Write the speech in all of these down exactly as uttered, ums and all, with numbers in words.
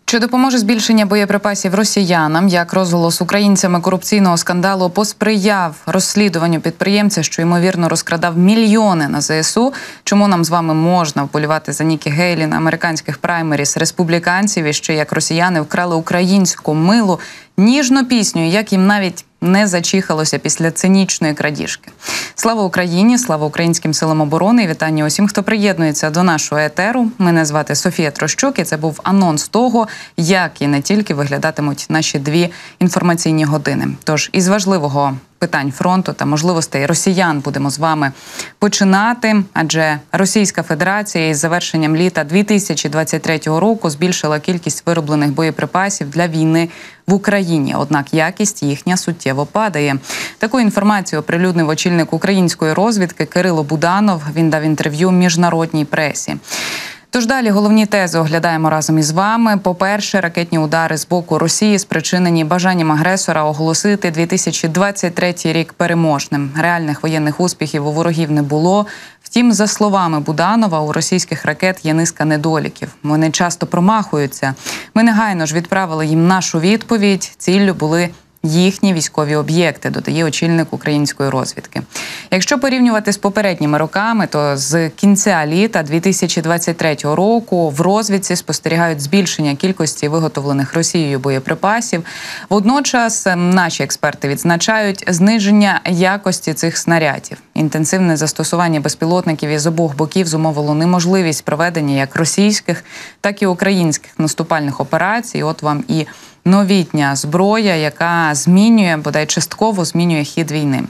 Чи допоможе збільшення боєприпасів росіянам, як розголос українцями корупційного скандалу посприяв розслідуванню підприємця, що, ймовірно, розкрадав мільйони на зе ес у? Чому нам з вами можна вболівати за Нікі Гейлі на американських праймеріс республіканців, і ще як росіяни вкрали українську милу ніжну пісню, як їм навіть не зачихалося після цинічної крадіжки. Слава Україні, слава українським силам оборони і вітання усім, хто приєднується до нашого етеру. Мене звати Софія Трощук і це був анонс того, як і не тільки виглядатимуть наші дві інформаційні години. Тож із важливого питань фронту та можливостей росіян будемо з вами починати, адже Російська Федерація із завершенням літа дві тисячі двадцять третього року збільшила кількість вироблених боєприпасів для війни в Україні, однак якість їхня суттєво падає. Таку інформацію оприлюднив очільник української розвідки Кирило Буданов. Він дав інтерв'ю міжнародній пресі. Тож далі головні тези оглядаємо разом із вами. По-перше, ракетні удари з боку Росії спричинені бажанням агресора оголосити дві тисячі двадцять третій рік переможним. Реальних воєнних успіхів у ворогів не було. Втім, за словами Буданова, у російських ракет є низка недоліків. Вони часто промахуються. Ми негайно ж відправили їм нашу відповідь. Ціллю були їхні військові об'єкти, додає очільник української розвідки. Якщо порівнювати з попередніми роками, то з кінця літа дві тисячі двадцять третього року в розвідці спостерігають збільшення кількості виготовлених Росією боєприпасів. Водночас наші експерти відзначають зниження якості цих снарядів. Інтенсивне застосування безпілотників із обох боків зумовило неможливість проведення як російських, так і українських наступальних операцій. От вам і новітня зброя, яка змінює, бодай частково змінює хід війни.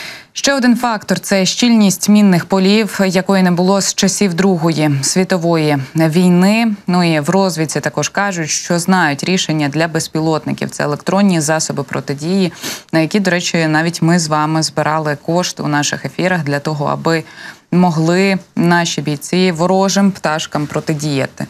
Ще один фактор – це щільність мінних полів, якої не було з часів Другої світової війни. Ну і в розвідці також кажуть, що знають рішення для безпілотників. Це електронні засоби протидії, на які, до речі, навіть ми з вами збирали кошти у наших ефірах для того, аби могли наші бійці ворожим пташкам протидіяти.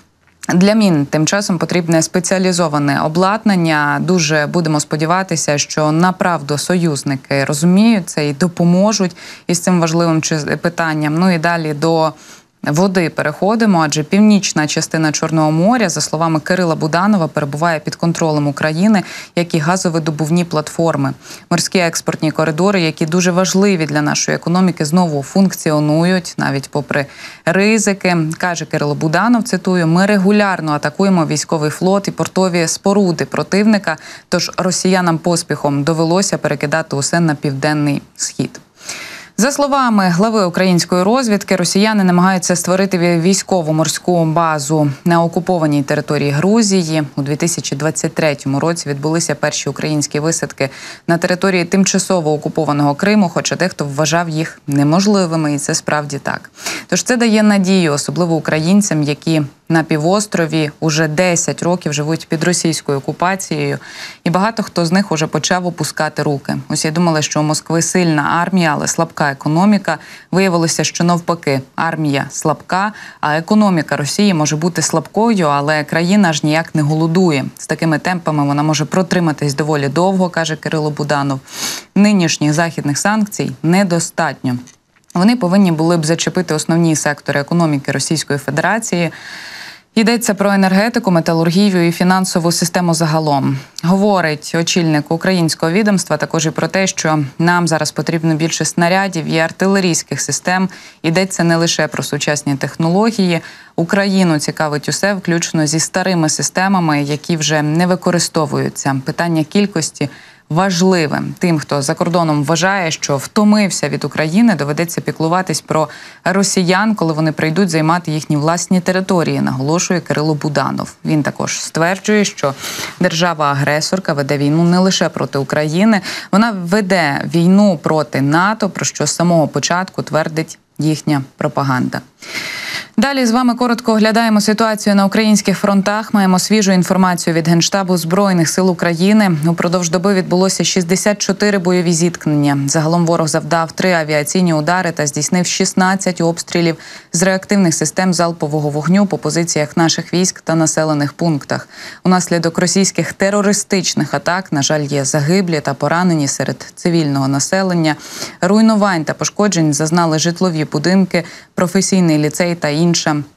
Для мін тим часом потрібне спеціалізоване обладнання. Дуже будемо сподіватися, що направду союзники розуміють це і допоможуть із цим важливим питанням. Ну і далі до води переходимо, адже північна частина Чорного моря, за словами Кирила Буданова, перебуває під контролем України, як і газовидобувні платформи. Морські експортні коридори, які дуже важливі для нашої економіки, знову функціонують, навіть попри ризики. Каже Кирило Буданов, цитую, «Ми регулярно атакуємо військовий флот і портові споруди противника, тож росіянам поспіхом довелося перекидати усе на південний схід». За словами глави української розвідки, росіяни намагаються створити військово-морську базу на окупованій території Грузії. У дві тисячі двадцять третьому році відбулися перші українські висадки на території тимчасово окупованого Криму, хоча дехто вважав їх неможливими, і це справді так. Тож це дає надію, особливо українцям, які на півострові уже десять років живуть під російською окупацією, і багато хто з них уже почав опускати руки. Усі думали, що у Москви сильна армія, але слабка економіка. Виявилося, що навпаки, армія слабка, а економіка Росії може бути слабкою, але країна ж ніяк не голодує. З такими темпами вона може протриматись доволі довго, каже Кирило Буданов. Нинішніх західних санкцій недостатньо. Вони повинні були б зачепити основні сектори економіки Російської Федерації. Йдеться про енергетику, металургію і фінансову систему загалом. Говорить очільник українського відомства також і про те, що нам зараз потрібно більше снарядів і артилерійських систем. Йдеться не лише про сучасні технології. Україну цікавить усе, включно зі старими системами, які вже не використовуються. Питання кількості важливим. Тим, хто за кордоном вважає, що втомився від України, доведеться піклуватись про росіян, коли вони прийдуть займати їхні власні території, наголошує Кирило Буданов. Він також стверджує, що держава-агресорка веде війну не лише проти України, вона веде війну проти НАТО, про що з самого початку твердить їхня пропаганда. Далі з вами коротко оглядаємо ситуацію на українських фронтах. Маємо свіжу інформацію від Генштабу Збройних сил України. Упродовж доби відбулося шістдесят чотири бойові зіткнення. Загалом ворог завдав три авіаційні удари та здійснив шістнадцять обстрілів з реактивних систем залпового вогню по позиціях наших військ та населених пунктах. Унаслідок російських терористичних атак, на жаль, є загиблі та поранені серед цивільного населення. Руйнувань та пошкоджень зазнали житлові будинки, професійний ліцей та інша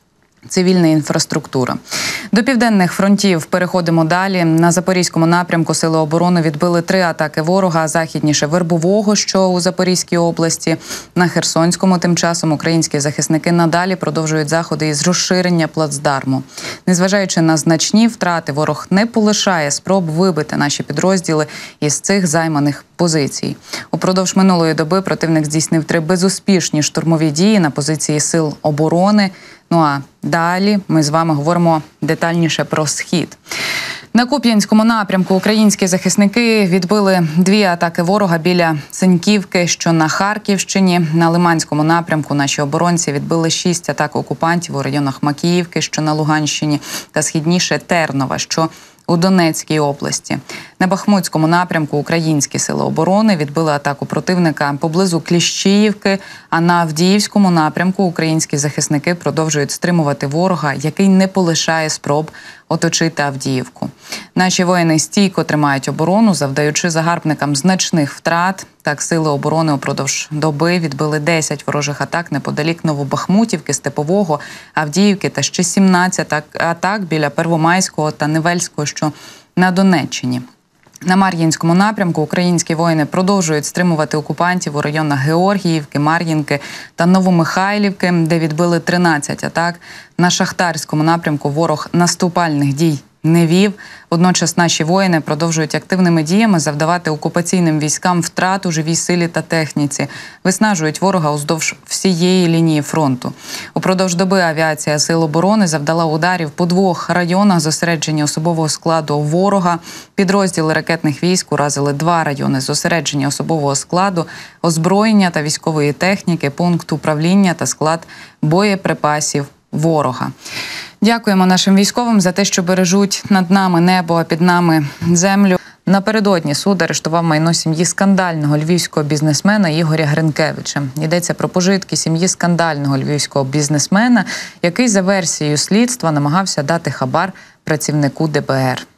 цивільна інфраструктура. До південних фронтів переходимо далі. На Запорізькому напрямку Сили оборони відбили три атаки ворога, західніше Вербового, що у Запорізькій області. На Херсонському тим часом українські захисники надалі продовжують заходи із розширення плацдарму. Незважаючи на значні втрати, ворог не полишає спроб вибити наші підрозділи із цих займаних позицій. Упродовж минулої доби противник здійснив три безуспішні штурмові дії на позиції Сил оборони. Ну а далі ми з вами говоримо детальніше про Схід. На Куп'янському напрямку українські захисники відбили дві атаки ворога біля Синьківки, що на Харківщині. На Лиманському напрямку наші оборонці відбили шість атак окупантів у районах Макіївки, що на Луганщині, та східніше Тернова, що у Донецькій області. На Бахмутському напрямку українські сили оборони відбили атаку противника поблизу Кліщіївки, а на Авдіївському напрямку українські захисники продовжують стримувати ворога, який не полишає спроб оточити Авдіївку. Наші воїни стійко тримають оборону, завдаючи загарбникам значних втрат. Так, сили оборони упродовж доби відбили десять ворожих атак неподалік Новобахмутівки, Степового, Авдіївки та ще сімнадцять атак біля Первомайського та Невельського, що на Донеччині. На Мар'їнському напрямку українські воїни продовжують стримувати окупантів у районах Георгіївки, Мар'їнки та Новомихайлівки, де відбили тринадцять атак. На Шахтарському напрямку ворог наступальних дій не вів. Водночас наші воїни продовжують активними діями завдавати окупаційним військам втрат у живій силі та техніці, виснажують ворога уздовж всієї лінії фронту. Упродовж доби авіація Сил оборони завдала ударів по двох районах зосередження особового складу ворога. Підрозділи ракетних військ уразили два райони зосередження особового складу, озброєння та військової техніки, пункт управління та склад боєприпасів ворога. Дякуємо нашим військовим за те, що бережуть над нами небо, а під нами землю. Напередодні суд арештував майно сім'ї скандального львівського бізнесмена Ігоря Гринкевича. Йдеться про пожитки сім'ї скандального львівського бізнесмена, який за версією слідства намагався дати хабар працівнику де бе ер.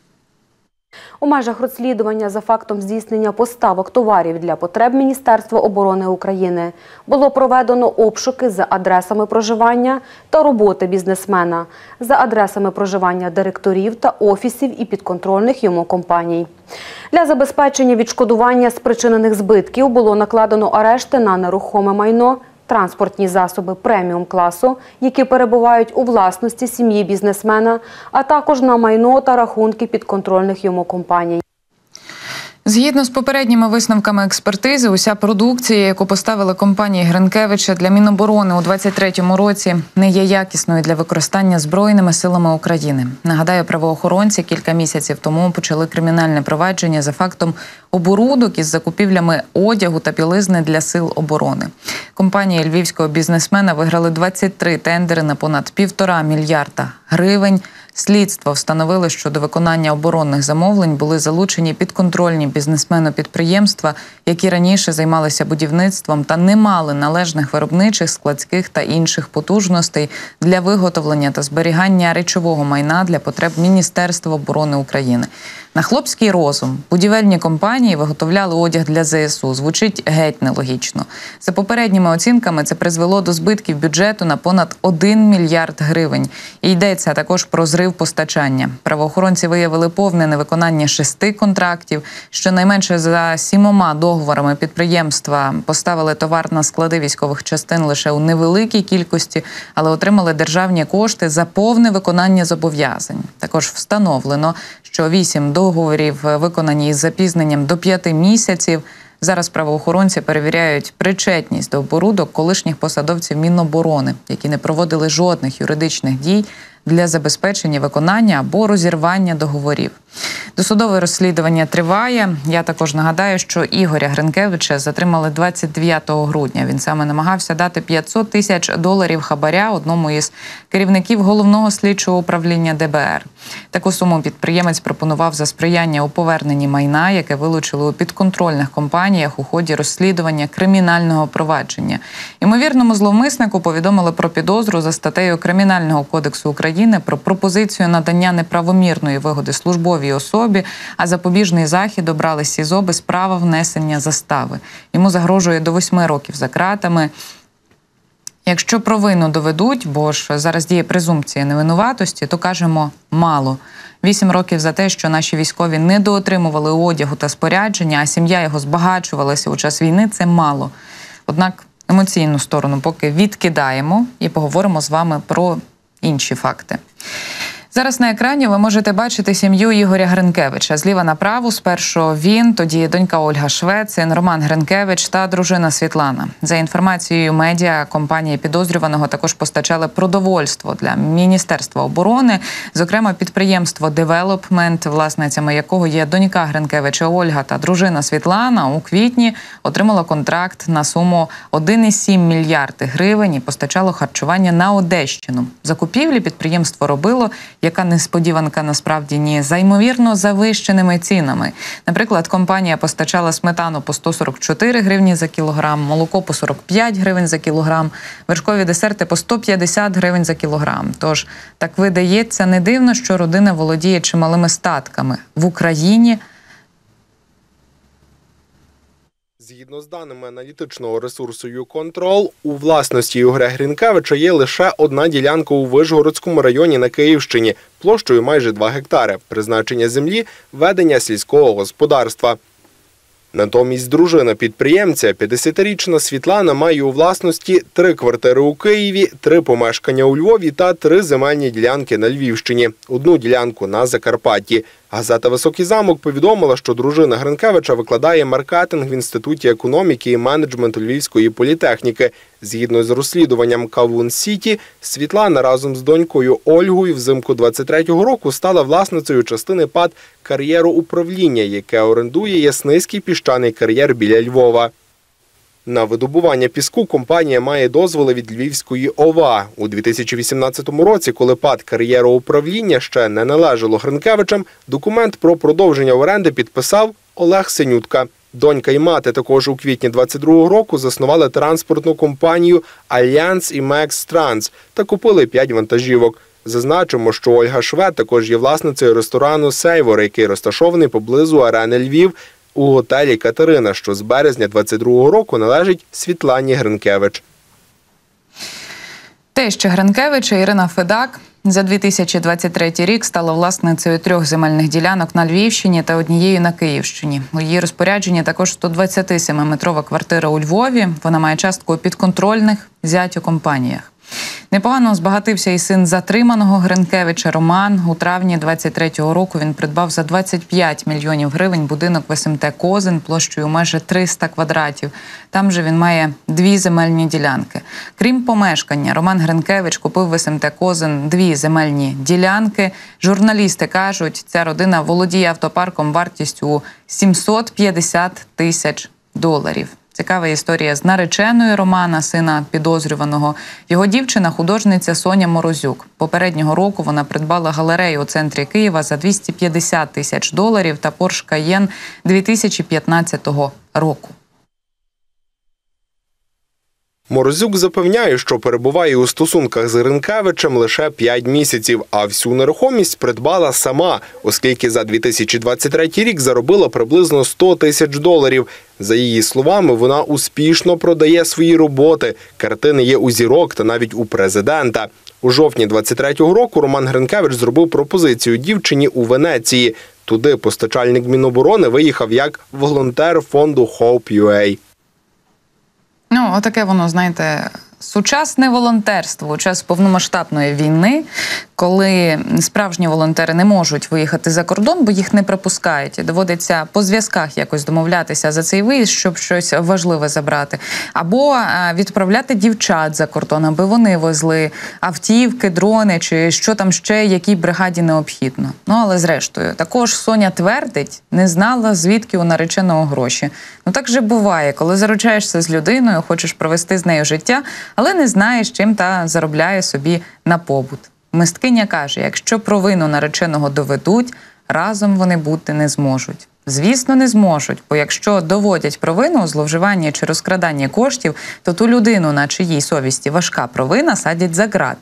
У межах розслідування за фактом здійснення поставок товарів для потреб Міністерства оборони України було проведено обшуки за адресами проживання та роботи бізнесмена, за адресами проживання директорів та офісів і підконтрольних йому компаній. Для забезпечення відшкодування спричинених збитків було накладено арешти на нерухоме майно, транспортні засоби преміум-класу, які перебувають у власності сім'ї бізнесмена, а також на майно та рахунки підконтрольних йому компаній. Згідно з попередніми висновками експертизи, уся продукція, яку поставили компанії Гринкевича для Міноборони у двадцять третьому році, не є якісною для використання Збройними силами України. Нагадаю, правоохоронці кілька місяців тому почали кримінальне провадження за фактом оборудок із закупівлями одягу та білизни для сил оборони. Компанії львівського бізнесмена виграли двадцять три тендери на понад півтора мільярда гривень. Слідство встановило, що до виконання оборонних замовлень були залучені підконтрольні бізнесмену підприємства, які раніше займалися будівництвом та не мали належних виробничих, складських та інших потужностей для виготовлення та зберігання речового майна для потреб Міністерства оборони України. На хлопський розум будівельні компанії виготовляли одяг для зе ес у. Звучить геть нелогічно. За попередніми оцінками це призвело до збитків бюджету на понад один мільярд гривень. І йдеться також про зрив постачання. Правоохоронці виявили повне невиконання шести контрактів. Щонайменше за сімома договорами підприємства поставили товар на склади військових частин лише у невеликій кількості, але отримали державні кошти за повне виконання зобов'язань. Також встановлено, що вісім договорів виконані із запізненням до п'яти місяців. Зараз правоохоронці перевіряють причетність до оборудок колишніх посадовців Міноборони, які не проводили жодних юридичних дій для забезпечення виконання або розірвання договорів. Досудове розслідування триває. Я також нагадаю, що Ігоря Гринкевича затримали двадцять дев'ятого грудня. Він саме намагався дати п'ятсот тисяч доларів хабаря одному із керівників Головного слідчого управління де бе ер. Таку суму підприємець пропонував за сприяння у поверненні майна, яке вилучили у підконтрольних компаніях у ході розслідування кримінального провадження. Ймовірному зловмиснику повідомили про підозру за статтею Кримінального кодексу України про пропозицію надання неправомірної вигоди службовій особі, а запобіжний захід обрали СІЗО без права внесення застави. Йому загрожує до восьми років за ґратами. Якщо провину доведуть, бо ж зараз діє презумпція невинуватості, то кажемо мало. Вісім років за те, що наші військові недоотримували одягу та спорядження, а сім'я його збагачувалася у час війни – це мало. Однак емоційну сторону поки відкидаємо і поговоримо з вами про інші факти. Зараз на екрані ви можете бачити сім'ю Ігоря Гринкевича. Зліва направо спершу він, тоді донька Ольга Швець, син Роман Гринкевич та дружина Світлана. За інформацією медіа, компанія підозрюваного також постачала продовольство для Міністерства оборони, зокрема підприємство «Девелопмент», власницями якого є донька Гринкевича Ольга та дружина Світлана, у квітні отримала контракт на суму один цілих сім мільярди гривень і постачало харчування на Одещину. Закупівлі підприємство робило, яка несподіванка насправді, ні, за ймовірно завищеними цінами. Наприклад, компанія постачала сметану по сто сорок чотири гривні за кілограм, молоко по сорок п'ять гривень за кілограм, вершкові десерти по сто п'ятдесят гривень за кілограм. Тож, так видається, не дивно, що родина володіє чималими статками. В Україні Згідно з даними аналітичного ресурсу «Юконтрол», у власності Ігоря Гринкевича є лише одна ділянка у Вишгородському районі на Київщині, площею майже два гектари, призначення землі – ведення сільського господарства. Натомість дружина підприємця, п'ятдесятирічна Світлана, має у власності три квартири у Києві, три помешкання у Львові та три земельні ділянки на Львівщині, одну ділянку на Закарпатті. Газета «Високий замок» повідомила, що дружина Гринкевича викладає маркетинг в Інституті економіки і менеджменту Львівської політехніки. Згідно з розслідуванням «Кавун Сіті», Світлана разом з донькою Ольгою взимку двадцять третього року стала власницею частини ПАТ «Кар'єроуправління», яке орендує Ясницький піщаний кар'єр біля Львова. На видобування піску компанія має дозволи від Львівської ОВА. У дві тисячі вісімнадцятому році, коли ПАТ «Кар'єроуправління» ще не належало Гринкевичам, документ про продовження оренди підписав Олег Синютка. Донька і мати також у квітні двадцять другого року заснували транспортну компанію «Альянс Імекс Транс» та купили п'ять вантажівок. Зазначимо, що Ольга Швець також є власницею ресторану «Сейвор», який розташований поблизу арени Львів, у готелі «Катерина», що з березня двадцять другого року належить Світлані Гринкевич. Теща Гринкевича Ірина Федак за дві тисячі двадцять третій рік стала власницею трьох земельних ділянок на Львівщині та однією на Київщині. У її розпорядженні також сто двадцятисемиметрова квартира у Львові. Вона має частку у підконтрольних зятю компаніях. Непогано збагатився і син затриманого Гринкевича Роман. У травні двадцять третього року він придбав за двадцять п'ять мільйонів гривень будинок в ес ем те «Козин» площею майже триста квадратів. Там же він має дві земельні ділянки. Крім помешкання, Роман Гринкевич купив в ес ем те «Козин» дві земельні ділянки. Журналісти кажуть, ця родина володіє автопарком вартістю у сімсот п'ятдесят тисяч доларів. Цікава історія з нареченою Романа, сина підозрюваного. Його дівчина – художниця Соня Морозюк. Попереднього року вона придбала галерею у центрі Києва за двісті п'ятдесят тисяч доларів та Porsche Cayenne дві тисячі п'ятнадцятого року. Морозюк запевняє, що перебуває у стосунках з Гринкевичем лише п'ять місяців, а всю нерухомість придбала сама, оскільки за дві тисячі двадцять третій рік заробила приблизно сто тисяч доларів. За її словами, вона успішно продає свої роботи. Картини є у зірок та навіть у президента. У жовтні двадцять третього року Роман Гринкевич зробив пропозицію дівчині у Венеції. Туди постачальник Міноборони виїхав як волонтер фонду Hope.ua. Ну, отаке воно, знаєте, сучасне волонтерство у час повномасштабної війни, коли справжні волонтери не можуть виїхати за кордон, бо їх не пропускають. Доводиться по зв'язках якось домовлятися за цей виїзд, щоб щось важливе забрати. Або відправляти дівчат за кордон, аби вони везли автівки, дрони, чи що там ще, якій бригаді необхідно. Ну, але зрештою, також Соня твердить, не знала, звідки у нареченого гроші. Ну, так же буває, коли заручаєшся з людиною, хочеш провести з нею життя, але не знаєш, чим та заробляє собі на побут. Мисткиня каже, якщо провину нареченого доведуть, разом вони бути не зможуть. Звісно, не зможуть, бо якщо доводять провину у зловживанні чи розкраданні коштів, то ту людину, на чиїй совісті важка провина, садять за ґрати.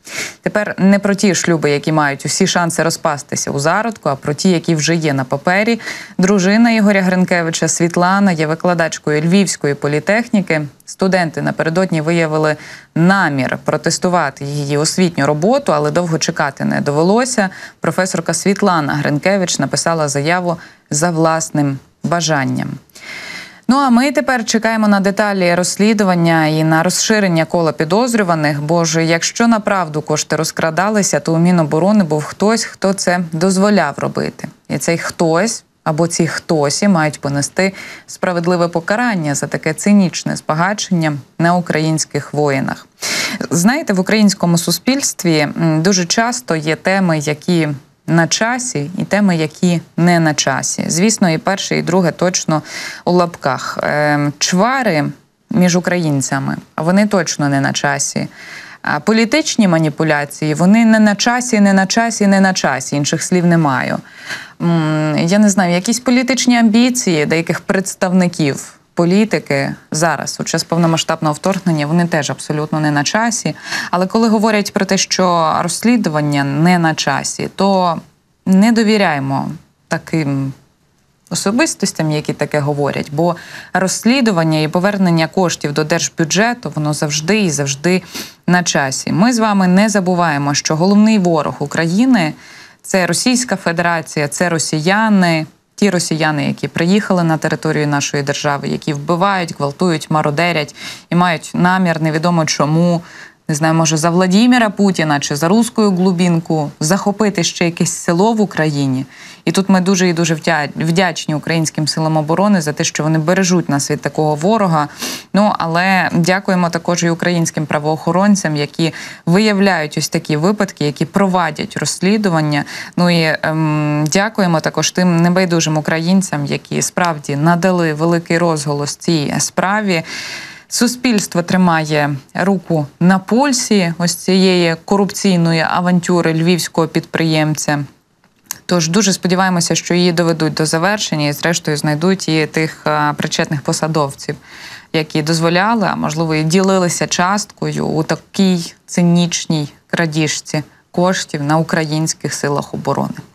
Тепер не про ті шлюби, які мають усі шанси розпастися у зародку, а про ті, які вже є на папері. Дружина Ігоря Гринкевича Світлана є викладачкою Львівської політехніки. Студенти напередодні виявили намір протестувати її освітню роботу, але довго чекати не довелося. Професорка Світлана Гринкевич написала заяву за власним бажанням. Ну а ми тепер чекаємо на деталі розслідування і на розширення кола підозрюваних, бо ж якщо направду кошти розкрадалися, то у Міноборони був хтось, хто це дозволяв робити. І цей хтось або ці хтосі мають понести справедливе покарання за таке цинічне збагачення на українських воїнах. Знаєте, в українському суспільстві дуже часто є теми, які на часі, і теми, які не на часі. Звісно, і перше, і друге точно у лапках. Чвари між українцями, вони точно не на часі. А політичні маніпуляції, вони не на часі, не на часі, не на часі. Інших слів не маю. Я не знаю, якісь політичні амбіції деяких представників політики зараз, у час повномасштабного вторгнення, вони теж абсолютно не на часі. Але коли говорять про те, що розслідування не на часі, то не довіряємо таким особистостям, які таке говорять, бо розслідування і повернення коштів до держбюджету, воно завжди і завжди на часі. Ми з вами не забуваємо, що головний ворог України – це Російська Федерація, це росіяни, ті росіяни, які приїхали на територію нашої держави, які вбивають, гвалтують, мародерять і мають намір, невідомо чому, не знаю, може за Владіміра Путіна чи за руською глубінку, захопити ще якесь село в Україні. І тут ми дуже і дуже вдячні українським силам оборони за те, що вони бережуть нас від такого ворога. Ну, але дякуємо також і українським правоохоронцям, які виявляють ось такі випадки, які провадять розслідування. Ну і ем, дякуємо також тим небайдужим українцям, які справді надали великий розголос цій справі. Суспільство тримає руку на пульсі ось цієї корупційної авантюри львівського підприємця. Тож дуже сподіваємося, що її доведуть до завершення і зрештою знайдуть і тих а, причетних посадовців, які дозволяли, а можливо і ділилися часткою у такій цинічній крадіжці коштів на українських силах оборони.